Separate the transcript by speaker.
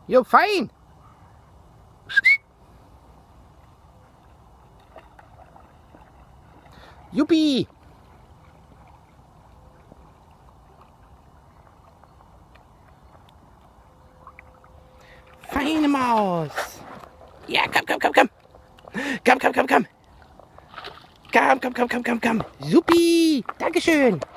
Speaker 1: Jo, fein. Juppie. Feine Maus. Ja, komm, komm, komm, komm. Komm, komm, komm, komm. Komm, komm, komm, komm, komm, komm. Supi. Dankeschön.